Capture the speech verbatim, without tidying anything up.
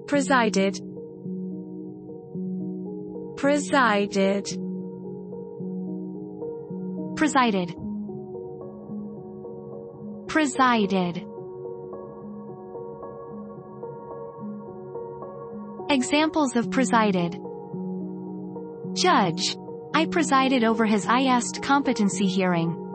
Presided. Presided. Presided. Presided. Examples of presided. Judge. I presided over his I A S T competency hearing.